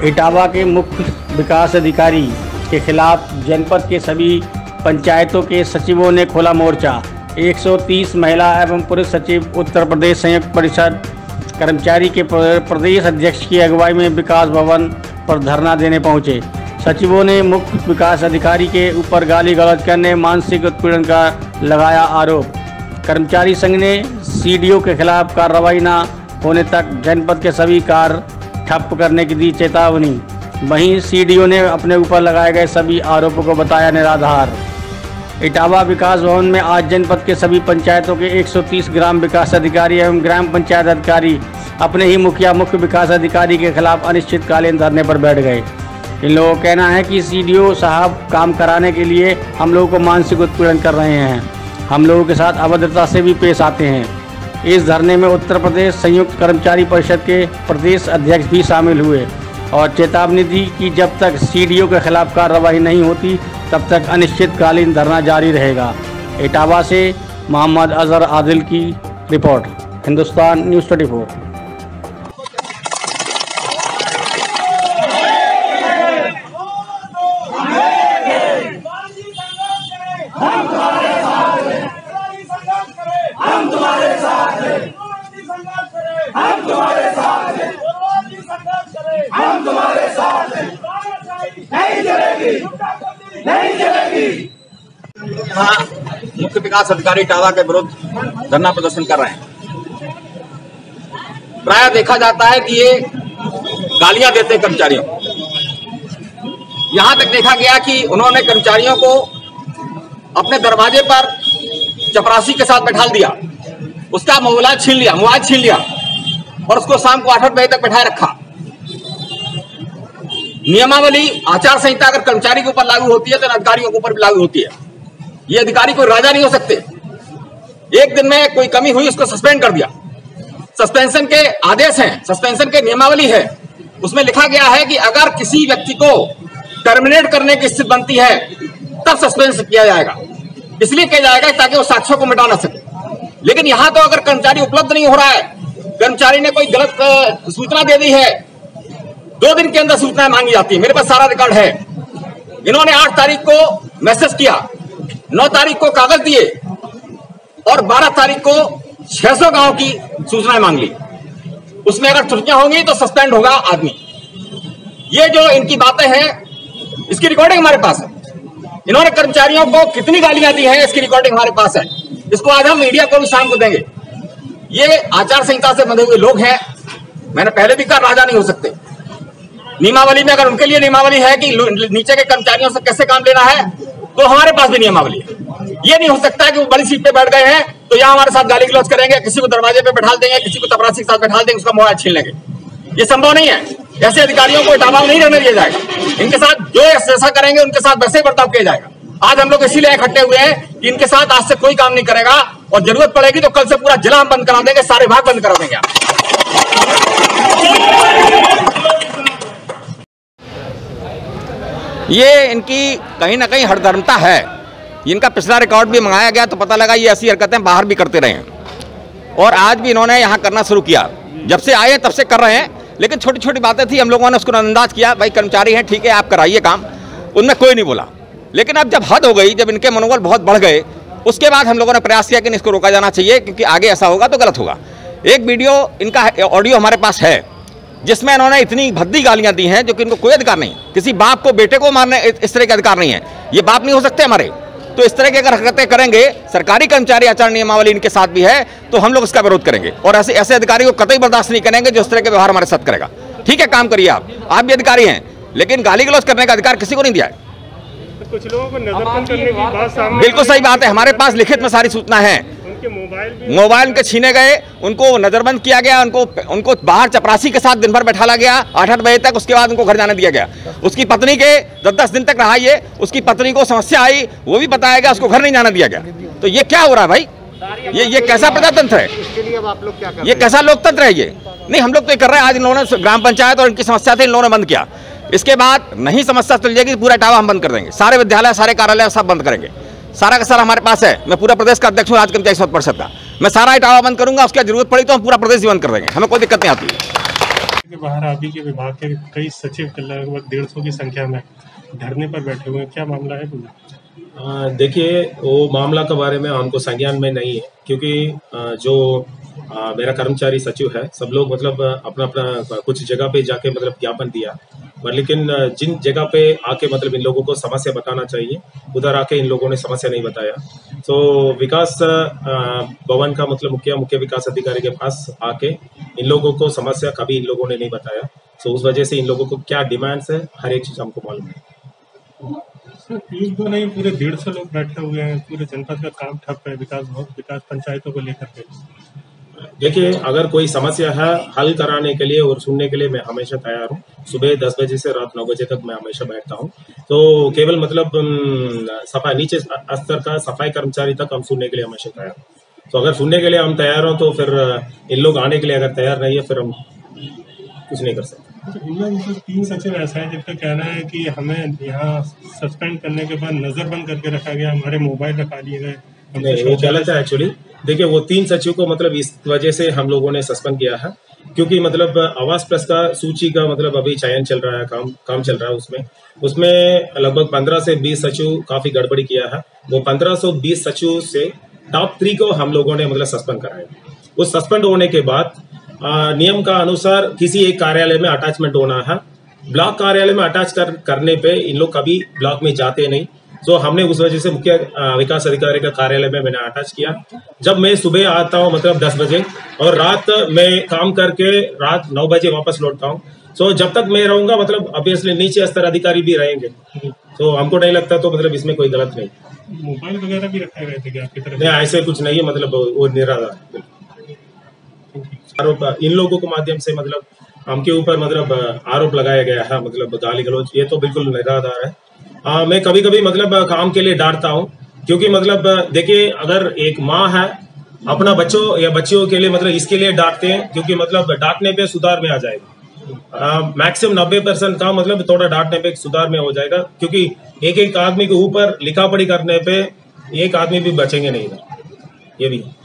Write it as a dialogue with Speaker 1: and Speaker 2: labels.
Speaker 1: इटावा के मुख्य विकास अधिकारी के खिलाफ जनपद के सभी पंचायतों के सचिवों ने खोला मोर्चा। 130 महिला एवं पुरुष सचिव उत्तर प्रदेश संयुक्त परिषद कर्मचारी के प्रदेश अध्यक्ष की अगुवाई में विकास भवन पर धरना देने पहुंचे। सचिवों ने मुख्य विकास अधिकारी के ऊपर गाली गलौज करने, मानसिक उत्पीड़न का लगाया आरोप। कर्मचारी संघ ने सीडीओ के खिलाफ कार्रवाई न होने तक जनपद के सभी कार्य ठप करने की दी चेतावनी। वहीं सीडीओ ने अपने ऊपर लगाए गए सभी आरोपों को बताया निराधार। इटावा विकास भवन में आज जनपद के सभी पंचायतों के 130 ग्राम विकास अधिकारी एवं ग्राम पंचायत अधिकारी अपने ही मुखिया मुख्य विकास अधिकारी के खिलाफ अनिश्चितकालीन धरने पर बैठ गए। इन लोगों का कहना है कि सीडीओ साहब काम कराने के लिए हम लोगों को मानसिक उत्पीड़न कर रहे हैं, हम लोगों के साथ अभद्रता से भी पेश आते हैं। इस धरने में उत्तर प्रदेश संयुक्त कर्मचारी परिषद के प्रदेश अध्यक्ष भी शामिल हुए और चेतावनी दी कि जब तक सीडीओ के खिलाफ कार्रवाई नहीं होती तब तक अनिश्चितकालीन धरना जारी रहेगा। इटावा से मोहम्मद अजहर आदिल की रिपोर्ट, हिंदुस्तान न्यूज़ 24।
Speaker 2: यहाँ मुख्य विकास अधिकारी इटावा के विरुद्ध धरना प्रदर्शन कर रहे हैं। प्रायः देखा जाता है कि ये गालियां देते हैं कर्मचारियों को। यहाँ तक देखा गया कि उन्होंने कर्मचारियों को अपने दरवाजे पर चपरासी के साथ बैठा दिया, उसका मोबाइल छीन लिया और उसको शाम को 8 बजे तक बैठाए रखा। नियमावली आचार संहिता अगर कर्मचारी के ऊपर लागू होती है तो अधिकारियों के ऊपर भी लागू होती है। ये अधिकारी कोई राजा नहीं हो सकते। एक दिन में कोई कमी हुई उसको सस्पेंड कर दिया। सस्पेंशन के आदेश हैं, सस्पेंशन के नियमावली है, उसमें लिखा गया है कि अगर किसी व्यक्ति को टर्मिनेट करने की स्थिति बनती है तब सस्पेंड किया जाएगा। इसलिए किया जाएगा ताकि वो साक्ष्यों को मिटा ना सके। लेकिन यहां तो अगर कर्मचारी उपलब्ध नहीं हो रहा है, कर्मचारी ने कोई गलत सूचना दे दी है, 2 दिन के अंदर सूचना मांगी जाती है। मेरे पास सारा रिकॉर्ड है। इन्होंने 8 तारीख को मैसेज किया, 9 तारीख को कागज दिए और 12 तारीख को 600 गांव की सूचनाएं मांग ली। उसमें अगर त्रुटियां होंगी तो सस्पेंड होगा आदमी। ये जो इनकी बातें हैं इसकी रिकॉर्डिंग हमारे पास है। इन्होंने कर्मचारियों को कितनी गालियां दी हैं इसकी रिकॉर्डिंग हमारे पास है। इसको आज हम मीडिया को भी शाम को देंगे। ये आचार संहिता से बंधे हुए लोग हैं। मैंने पहले भी कहा राजा नहीं हो सकते। नियमावली में अगर उनके लिए नियमावली है कि नीचे के कर्मचारियों से कैसे काम लेना है तो हमारे पास भी नियमावली है। ये नहीं हो सकता कि वो बड़ी सीट पे बैठ गए हैं तो यहाँ हमारे साथ गाली गलौज करेंगे, किसी को दरवाजे पे बैठा देंगे, किसी को चपरासी के साथ बैठा देंगे, उसका मोबाइल छीन लेंगे। ये संभव नहीं है। ऐसे अधिकारियों को इटावा नहीं रहने दिया जाएगा। इनके साथ जो ऐसा करेंगे उनके साथ वैसे ही बर्ताव किया जाएगा। आज हम लोग इसीलिए इकट्ठे हुए हैं कि इनके साथ आज से कोई काम नहीं करेगा और जरूरत पड़ेगी तो कल से पूरा जिला हम बंद करा देंगे, सारे विभाग बंद करा देंगे।
Speaker 3: ये इनकी कहीं ना कहीं हठधर्मता है। इनका पिछला रिकॉर्ड भी मंगाया गया तो पता लगा ये ऐसी हरकतें बाहर भी करते रहे हैं और आज भी इन्होंने यहाँ करना शुरू किया। जब से आए तब से कर रहे हैं, लेकिन छोटी छोटी बातें थी, हम लोगों ने उसको नजरअंदाज किया। भाई कर्मचारी हैं, ठीक है, आप कराइए काम, उनमें कोई नहीं बोला। लेकिन अब जब हद हो गई, जब इनके मनोबल बहुत बढ़ गए, उसके बाद हम लोगों ने प्रयास किया कि इसको रोका जाना चाहिए, क्योंकि आगे ऐसा होगा तो गलत होगा। एक वीडियो इनका ऑडियो हमारे पास है जिसमें इन्होंने इतनी भद्दी गालियां दी हैं जो कि इनको कोई अधिकार नहीं। किसी बाप को बेटे को मारने इस तरह के अधिकार नहीं है। ये बाप नहीं हो सकते हमारे। तो इस तरह की अगर हरकतें करेंगे, सरकारी कर्मचारी आचार नियमावली इनके साथ भी है, तो हम लोग इसका विरोध करेंगे और ऐसे अधिकारी को कतई बर्दाश्त नहीं करेंगे जो इस तरह के व्यवहार हमारे साथ करेगा। ठीक है, काम करिए, आप भी अधिकारी हैं, लेकिन गाली गलौज करने का अधिकार किसी को नहीं दिया है।
Speaker 4: कुछ लोगों को नजरबंद करने की बात सामने,
Speaker 3: बिल्कुल सही बात है। हमारे पास लिखित में सारी सूचना है। मोबाइल उनके छीने गए, उनको नजरबंद किया गया, उनको बाहर चपरासी के साथ दिन भर बैठाला गया 8 बजे तक। उसके बाद उनको घर जाने दिया गया। उसकी पत्नी के 10 दिन तक रहा ये, उसकी पत्नी को समस्या आई, वो भी बताया गया, उसको घर नहीं जाने दिया गया। तो ये क्या हो रहा है भाई? ये कैसा प्रजातंत्र है?
Speaker 4: इसके लिए अब आप लोग क्या कर रहे हैं?
Speaker 3: ये कैसा लोकतंत्र है? ये नहीं, हम लोग तो ये कर रहे हैं। आज इन्होंने ग्राम पंचायत और इनकी समस्या थी, इन लोगों ने बंद किया। इसके बाद नहीं समस्या चल जाएगी, पूरा इटावा हम बंद कर देंगे। सारे विद्यालय, सारे कार्यालय सब बंद करेंगे। सारा का सारा हमारे पास है। मैं पूरा प्रदेश का अध्यक्ष हूँ राज्य कर्मचारी परिषद का। मैं सारा इटावा बंद करूंगा, उसकी जरूरत पड़ी तो हम पूरा प्रदेश ही बंद कर देंगे, हमें कोई दिक्कत नहीं आती है।
Speaker 4: के बाहर आप ही के विभाग के कई सचिव लगभग 150 की संख्या में धरने पर बैठे हुए हैं, क्या मामला है पूरा?
Speaker 5: देखिए, वो मामला के बारे में हमको संज्ञान में नहीं है, क्योंकि जो मेरा कर्मचारी सचिव है, सब लोग मतलब अपना अपना कुछ जगह पे जाके मतलब ज्ञापन दिया, पर लेकिन जिन जगह पे आके मतलब इन लोगों को समस्या बताना चाहिए, उधर आके इन लोगों ने समस्या नहीं बताया। तो विकास भवन का मतलब मुख्य विकास अधिकारी के पास आके इन लोगों को समस्या कभी इन लोगों ने नहीं बताया। तो उस वजह से इन लोगों को क्या डिमांड्स है, हर एक चीज हमको मालूम है।
Speaker 4: एक दो नहीं, पूरे 150 लोग बैठे हुए हैं, पूरे जनपद का काम ठप है विकास पंचायतों को लेकर के।
Speaker 5: देखिए, अगर कोई समस्या है हल कराने के लिए और सुनने के लिए मैं हमेशा तैयार हूँ। सुबह 10 बजे से रात 9 बजे तक मैं हमेशा बैठता हूँ। तो केवल मतलब सफाई नीचे स्तर का सफाई कर्मचारी तक हम सुनने के लिए हमेशा तैयार हूँ। तो अगर सुनने के लिए हम तैयार हो तो फिर इन लोग आने के लिए अगर तैयार नहीं है, फिर हम कुछ नहीं कर सकते।
Speaker 4: इनमें 3 सचिव ऐसा है जिनका कहना है कि हमें यहाँ सस्पेंड करने के बाद नजरबंद करके रखा गया, हमारे मोबाइल रखा लिए गए।
Speaker 5: नहीं, वो गलत है एक्चुअली। देखिए, वो 3 सचिव को मतलब इस वजह से हम लोगों ने सस्पेंड किया है, क्योंकि मतलब आवास प्लस का सूची का मतलब अभी चयन चल रहा है, काम चल रहा है। उसमें लगभग 15 से 20 सचिव काफी गड़बड़ी किया है। वो 1520 सचिव से टॉप 3 को हम लोगों ने मतलब सस्पेंड कराया। उस सस्पेंड होने के बाद नियम का अनुसार किसी एक कार्यालय में अटैचमेंट होना है। ब्लॉक कार्यालय में अटैच करने पे इन लोग कभी ब्लॉक में जाते नहीं। तो हमने उस वजह से मुख्य विकास अधिकारी का कार्यालय में मैंने अटैच किया। जब मैं सुबह आता हूँ मतलब 10 बजे और रात में काम करके रात 9 बजे वापस लौटता हूँ। तो जब तक मैं रहूंगा मतलब ऑब्वियसली नीचे स्तर अधिकारी भी रहेंगे। तो हमको नहीं लगता तो मतलब इसमें कोई गलत नहीं।
Speaker 4: मोबाइल वगैरह भी रखे गए थे क्या आपकी तरफ?
Speaker 5: नहीं, ऐसे कुछ नहीं है, मतलब वो निराधार आरोप इन लोगों के माध्यम से मतलब हमके ऊपर मतलब आरोप लगाया गया है, मतलब गाली गलौज, ये तो बिल्कुल निराधार है। मैं कभी कभी मतलब काम के लिए डांटता हूँ, क्योंकि मतलब देखिए, अगर एक माँ है अपना बच्चों या बच्चियों के लिए मतलब इसके लिए डांटते हैं, क्योंकि मतलब डांटने पे सुधार में आ जाएगा। मैक्सिमम 90% काम मतलब थोड़ा डांटने पे सुधार में हो जाएगा, क्योंकि एक आदमी के ऊपर लिखा पढ़ी करने पे एक आदमी भी बचेंगे नहीं, ये भी है।